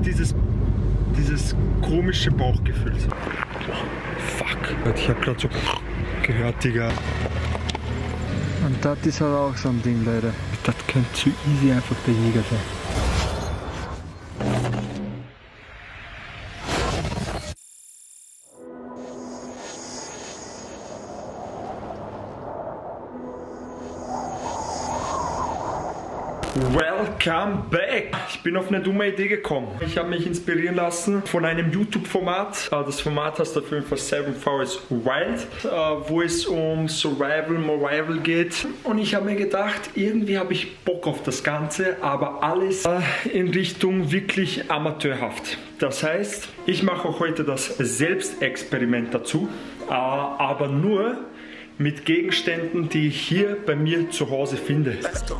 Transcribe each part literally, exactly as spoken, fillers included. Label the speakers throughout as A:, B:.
A: dieses, dieses komische Bauchgefühl. So. Oh, fuck. Ich hab grad so gehört, Digga.
B: Und das ist halt auch so ein Ding, Leute.
A: Das könnte zu easy einfach der Jäger sein. Welcome back! Ich bin auf eine dumme Idee gekommen. Ich habe mich inspirieren lassen von einem YouTube-Format. Das Format heißt auf jeden Fall Seven Forest Wild, wo es um Survival, Morival geht. Und ich habe mir gedacht, irgendwie habe ich Bock auf das Ganze, aber alles in Richtung wirklich amateurhaft. Das heißt, ich mache auch heute das Selbstexperiment dazu, aber nur mit Gegenständen, die ich hier bei mir zu Hause finde.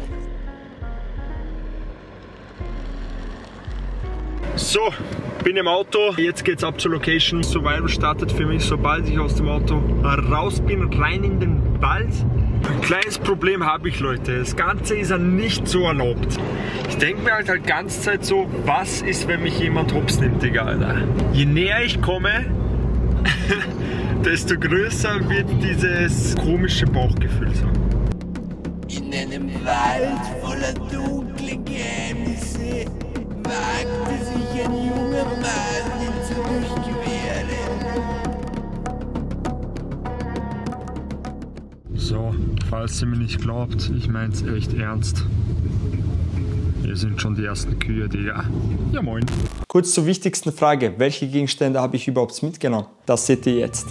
A: So, bin im Auto, jetzt geht's ab zur Location. Survival startet für mich, sobald ich aus dem Auto raus bin, rein in den Wald. Ein kleines Problem habe ich, Leute. Das Ganze ist ja nicht so erlaubt. Ich denke mir halt halt ganze Zeit so, was ist, wenn mich jemand hops nimmt, Digga, Alter. Je näher ich komme, desto größer wird dieses komische Bauchgefühl so.
C: In einem Wald voller dunkle Geheimnisse wagte sich ein junger Mann ins Durchqueren.
A: So, falls ihr mir nicht glaubt, ich mein's echt ernst. Hier sind schon die ersten Kühe, Digga. Ja moin.
D: Kurz zur wichtigsten Frage, welche Gegenstände habe ich überhaupt mitgenommen? Das seht ihr jetzt.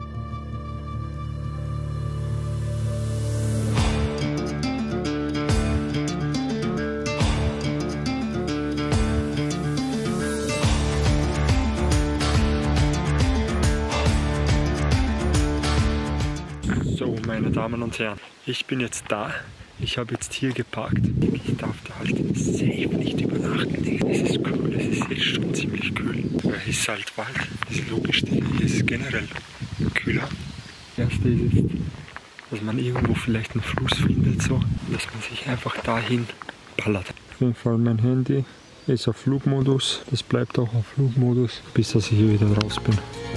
A: So, meine Damen und Herren, ich bin jetzt da. Ich habe jetzt hier geparkt. Ich darf da halt safe nicht übernachten, Digga. Das ist cool, es ist jetzt schon ziemlich kühl. Aber hier ist halt Wald, das ist logisch, Digga. Hier ist es generell kühler. Das erste ist jetzt, dass man irgendwo vielleicht einen Fluss findet, so, dass man sich einfach dahin ballert. Auf jeden Fall mein Handy ist auf Flugmodus. Das bleibt auch auf Flugmodus, bis dass ich hier wieder raus bin.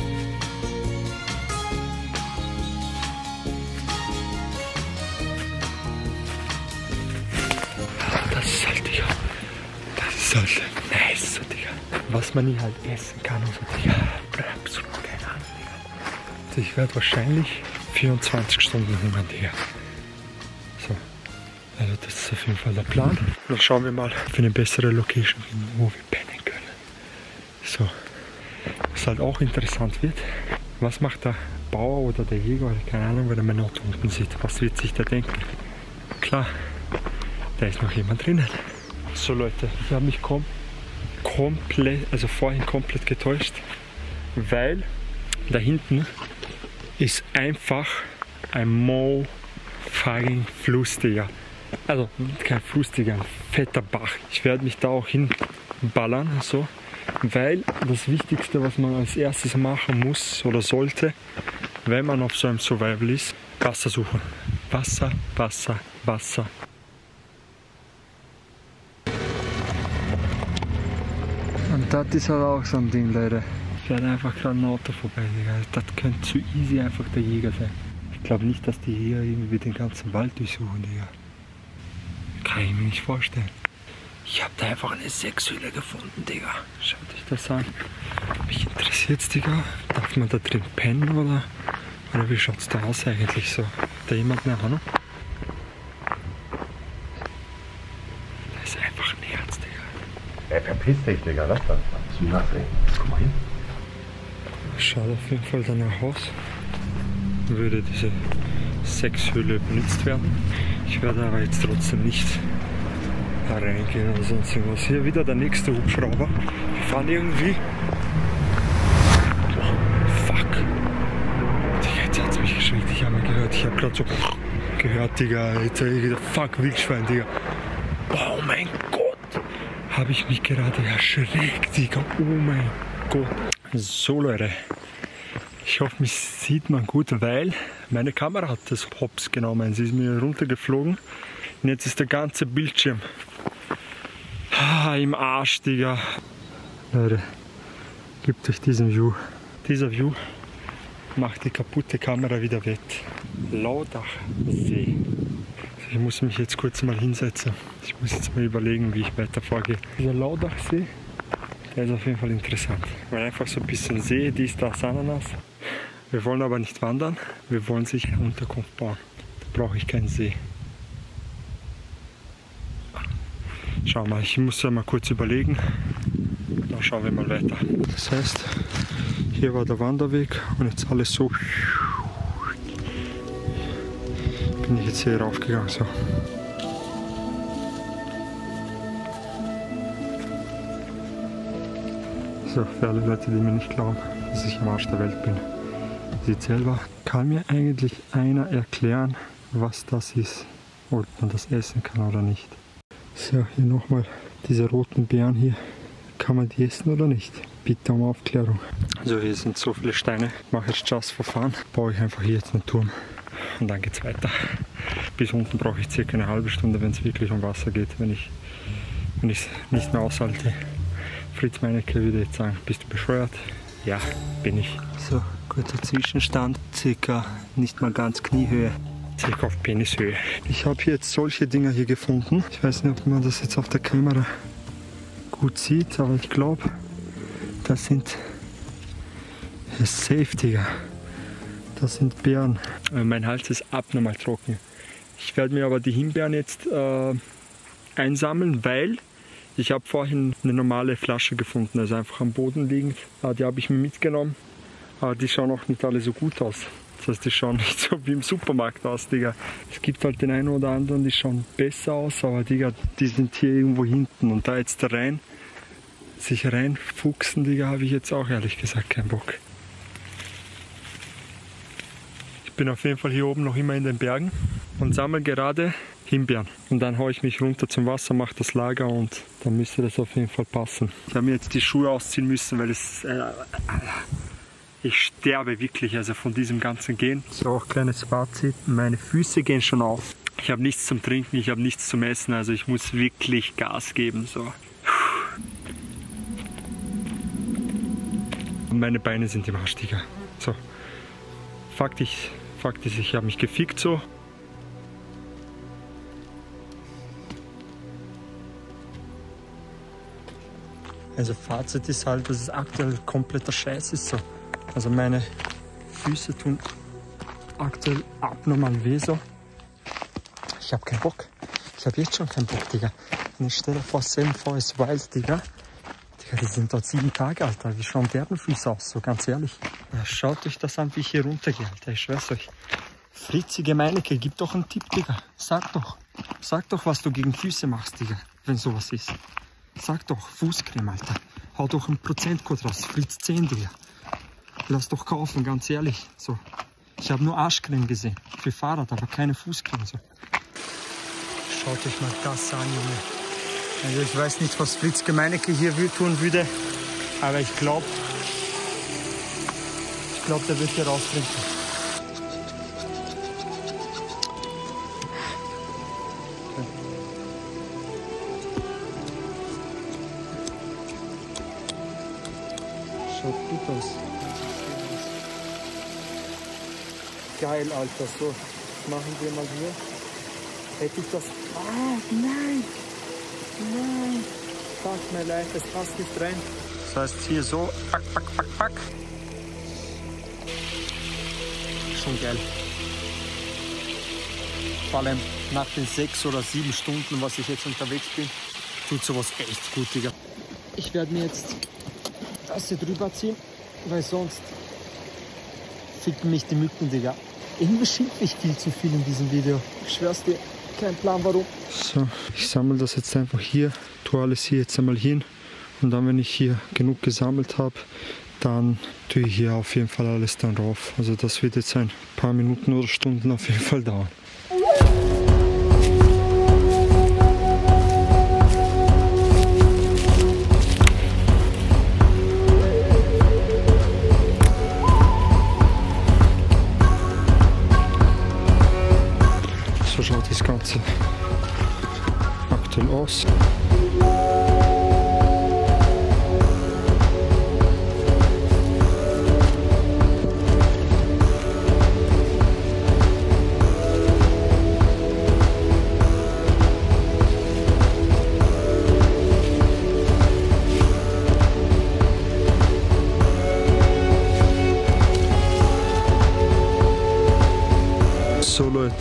A: Halt nice, so, Digga. Was man hier halt essen kann und so, Digga. Absolut keine Ahnung, Digga. Also ich werde wahrscheinlich vierundzwanzig Stunden hungern, Digga. So. Also das ist auf jeden Fall der Plan. Dann schauen wir mal, ob wir eine bessere Location finden, wo wir pennen können. So. Was halt auch interessant wird, was macht der Bauer oder der Jäger, oder keine Ahnung, wenn er mein Auto unten sieht. Was wird sich da denken? Klar, da ist noch jemand drinnen. So Leute, ich habe mich kom komplett, also vorhin komplett getäuscht, weil da hinten ist einfach ein Mo fucking Fluss, Digga. Also kein Fluss, Digga, ein fetter Bach. Ich werde mich da auch hinballern, so, weil das Wichtigste, was man als erstes machen muss oder sollte, wenn man auf so einem Survival ist, Wasser suchen. Wasser, Wasser, Wasser.
B: Und das ist halt auch so ein Ding, Leute.
A: Ich werde einfach gerade ein Auto vorbei, Digga. Das könnte zu easy einfach der Jäger sein. Ich glaube nicht, dass die Jäger irgendwie den ganzen Wald durchsuchen, Digga. Kann ich mir nicht vorstellen. Ich habe da einfach eine Sechshöhle gefunden, Digga. Schaut euch das an. Mich interessiert's, Digga. Darf man da drin pennen oder, oder wie schaut's da aus eigentlich so? Hat da jemand eine Ahnung? Das ist einfach ein Herz, Digga.
E: Ey, verpiss dich, Digga, lass das. Bist du nass, ey? Guck mal hin.
A: Schaut auf jeden Fall danach aus. Würde diese Sechshöhle benutzt werden. Ich werde aber jetzt trotzdem nicht reingehen oder sonst irgendwas. Hier wieder der nächste Hubschrauber. Wir fahren irgendwie. Oh, fuck. Digga, jetzt hat es mich geschreckt. Ich habe gehört. Ich habe gerade so gehört, Digga. Jetzt habe ich wieder fuck Wildschwein, Digga. Oh mein Gott. Habe ich mich gerade erschreckt, Digga. Oh mein Gott. So Leute. Ich hoffe, mich sieht man gut, weil meine Kamera hat das Hops genommen. Sie ist mir runtergeflogen und jetzt ist der ganze Bildschirm ah, im Arsch, Digga. Leute, gibt euch diesen View. Dieser View macht die kaputte Kamera wieder wett. Laudachsee. Ich muss mich jetzt kurz mal hinsetzen. Ich muss jetzt mal überlegen, wie ich weiter vorgehe. Dieser Laudachsee, der ist auf jeden Fall interessant. Weil einfach so ein bisschen See, dies, das, Ananas. Wir wollen aber nicht wandern, wir wollen sich eine Unterkunft bauen. Da brauche ich keinen See. Schau mal, ich muss ja mal kurz überlegen. Dann schauen wir mal weiter. Das heißt, hier war der Wanderweg und jetzt alles so. Bin ich jetzt hier raufgegangen. So. So, für alle Leute, die mir nicht glauben, dass ich am Arsch der Welt bin. Seht selber, kann mir eigentlich einer erklären, was das ist, ob man das essen kann oder nicht. So, hier nochmal diese roten Beeren hier. Kann man die essen oder nicht? Bitte um Aufklärung. Also hier sind so viele Steine. Ich mache jetzt just for fun. Baue ich einfach hier jetzt einen Turm. Und dann geht's weiter. Bis unten brauche ich circa eine halbe Stunde, wenn es wirklich um Wasser geht. Wenn ich wenn ich es nicht mehr aushalte. Fritz Meinecke würde jetzt sagen, bist du bescheuert? Ja, bin ich. So, kurzer Zwischenstand. Circa nicht mal ganz Kniehöhe. Circa auf Penishöhe. Ich habe hier jetzt solche Dinger hier gefunden. Ich weiß nicht, ob man das jetzt auf der Kamera gut sieht, aber ich glaube, das sind safe, Digga. Das sind Beeren. Mein Hals ist abnormal trocken. Ich werde mir aber die Himbeeren jetzt äh, einsammeln, weil ich habe vorhin eine normale Flasche gefunden, also einfach am Boden liegend. Äh, die habe ich mir mitgenommen, aber die schauen auch nicht alle so gut aus. Das heißt, die schauen nicht so wie im Supermarkt aus, Digga. Es gibt halt den einen oder anderen, die schauen besser aus, aber Digga, die sind hier irgendwo hinten. Und da jetzt rein, sich reinfuchsen, Digga, habe ich jetzt auch ehrlich gesagt keinen Bock. Ich bin auf jeden Fall hier oben noch immer in den Bergen und sammle gerade Himbeeren. Und dann haue ich mich runter zum Wasser, mache das Lager und dann müsste das auf jeden Fall passen. Ich habe mir jetzt die Schuhe ausziehen müssen, weil es... Äh, Ich sterbe wirklich also von diesem ganzen Gehen. So, auch kleines Fazit. Meine Füße gehen schon auf. Ich habe nichts zum Trinken, ich habe nichts zum Essen. Also ich muss wirklich Gas geben. So. Und meine Beine sind im Arsch, Digga. So. Fakt ist, Fakt ist, ich habe mich gefickt so. Also Fazit ist halt, dass es aktuell kompletter Scheiß ist so. Also meine Füße tun aktuell abnormal weh so. Ich habe keinen Bock. Ich habe jetzt schon keinen Bock, Digga. Und ich stelle vor, Seven Forest Wild, Digga. Digga, die sind dort sieben Tage, Alter. Wie schauen deren Füße aus, so ganz ehrlich. Ja, schaut euch das an, wie ich hier runtergehe, Alter. Ich schwör's euch. Fritzige Meinecke, gib doch einen Tipp, Digga. Sag doch. Sag doch, was du gegen Füße machst, Digga, wenn sowas ist. Sag doch, Fußcreme, Alter. Hau doch einen Prozentcode raus. Fritz zehn, Digga. Lass doch kaufen, ganz ehrlich. So. Ich habe nur Arschcreme gesehen. Für Fahrrad, aber keine Fußcreme. So. Schaut euch mal das an, Junge. Also ich weiß nicht, was Fritz Meinecke hier tun würde. Aber ich glaube, ich glaube, der wird hier raustrinken. Schaut gut aus. Geil, Alter. So, machen wir mal hier. Hätte ich das... Ah, nein! Nein! Fuck my life, es passt nicht rein. Das heißt hier so, pack, pack, pack, pack. Schon geil. Vor allem nach den sechs oder sieben Stunden, was ich jetzt unterwegs bin, tut sowas echt gut, Digga. Ich werde mir jetzt das hier drüber ziehen, weil sonst ficken mich die Mücken, Digga. Irgendwie schimpfe ich viel zu viel in diesem Video. Ich schwör's dir, kein Plan warum. So, ich sammle das jetzt einfach hier, tue alles hier jetzt einmal hin und dann, wenn ich hier genug gesammelt habe, dann tue ich hier auf jeden Fall alles dann rauf. Also das wird jetzt ein paar Minuten oder Stunden auf jeden Fall dauern. So schaut das Ganze aktuell aus.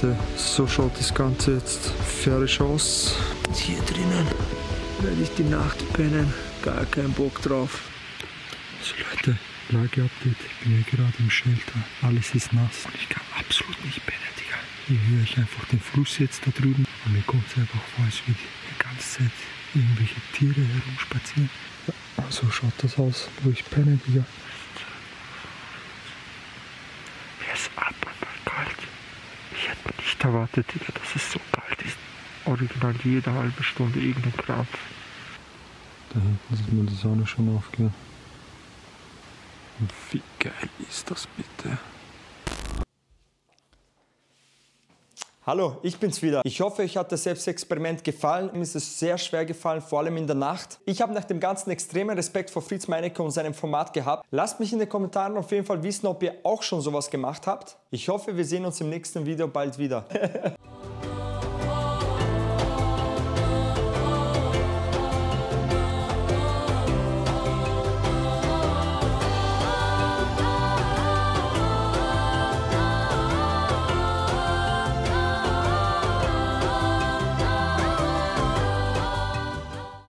A: Leute, so schaut das Ganze jetzt fertig aus. Hier drinnen werde ich die Nacht pennen, gar keinen Bock drauf. So Leute, Lage-Update, ich bin ja gerade im Shelter, alles ist nass und ich kann absolut nicht pennen, Digga. Hier höre ich einfach den Fluss jetzt da drüben und mir kommt es einfach vor, als würde die ganze Zeit irgendwelche Tiere herumspazieren. Ja, so schaut das aus, wo ich penne, Digga. Mir ist abnormal kalt. Ich hätte mir nicht erwartet, Digga, dass es so kalt ist. Original jede halbe Stunde irgendein Krampf. Da hinten sieht man die Sonne schon aufgehen. Wie geil ist das bitte?
D: Hallo, ich bin's wieder. Ich hoffe, euch hat das Selbstexperiment gefallen. Mir ist es sehr schwer gefallen, vor allem in der Nacht. Ich habe nach dem Ganzen extremen Respekt vor Fritz Meinecke und seinem Format gehabt. Lasst mich in den Kommentaren auf jeden Fall wissen, ob ihr auch schon sowas gemacht habt. Ich hoffe, wir sehen uns im nächsten Video bald wieder.